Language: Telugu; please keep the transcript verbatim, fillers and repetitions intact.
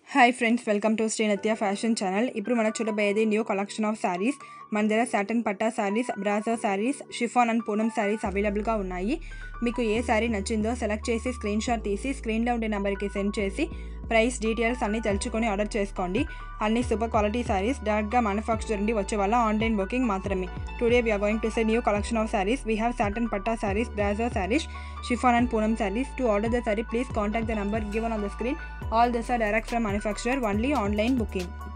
Hi friends, welcome to Nithya Fashion channel. ఇప్పుడు మనం చూడబోయేది న్యూ కలెక్షన్ ఆఫ్ sarees. మన దగ్గర satin patta sarees, brasso sarees, chiffon and poonam sarees available గా ఉన్నాయి. మీకు ఏ సారీ నచ్చిందో సెలెక్ట్ చేసి స్క్రీన్ షాట్ తీసి స్క్రీన్ లో ఉండే నంబర్ కి సెండ్ చేసి ప్రైస్ డీటెయిల్స్ అన్ని తెలుసుకొని ఆర్డర్ చేసుకోండి. అన్ని సూపర్ క్వాలిటీ sarees డైరెక్ట్ గా మ్యానుఫ్యాక్చర్ నుండి వచ్చే వాళ్ళ ఆన్లైన్ బుకింగ్ మాత్రమే. Today we are going to say new collection of sarees. We have satin patta sarees, brasso sarees, chiffon and poonam sarees. To order the saree, please contact the number given on the screen. All these are direct from manufacturer, only online booking.